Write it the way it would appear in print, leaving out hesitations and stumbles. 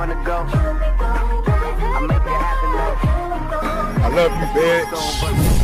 wanna go. I make it happen, though. I love you, bitch.